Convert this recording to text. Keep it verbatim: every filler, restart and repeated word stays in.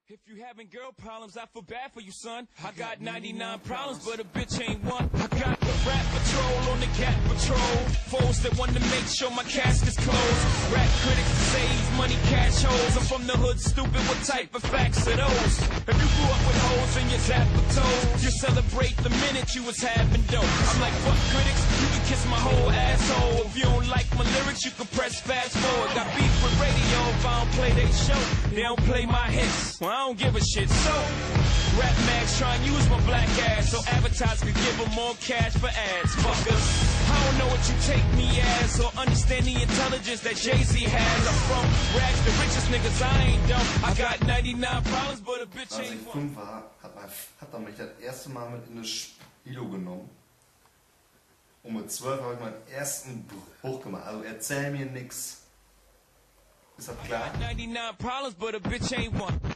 If you having girl problems, I feel bad for you, son. I got ninety-nine problems, but a bitch ain't one. I got the rap patrol on the cat patrol. Foes that want to make sure my casket's closed. Rap critics that say he's money cash holes. I'm from the hood, stupid, what type of facts are those? If you grew up with hoes in your zap of toes, you celebrate the minute you was having dope. I'm like, fuck critics, you can kiss my whole asshole. If you don't like my lyrics, you can press fast forward. Got beef with radio if I don't play they show. They don't play my hits. Well, I don't give a shit. So, rap mags try and use my black ass so advertisers could give them more cash for ads. Fuckers, I don't know what you take me as or understand the intelligence that Jay-Z has. I'm from rags, the richest niggas, I ain't dumb. I got ninety-nine problems, but a bitch Als ain't ich one. fünf war, hat, mein, hat er mich das erste Mal mit in eine Spilo genommen. Und mit zwölf habe ich meinen ersten Bruch gemacht. Also erzähl mir nix. Ist das klar? ninety-nine problems, but a bitch ain't one.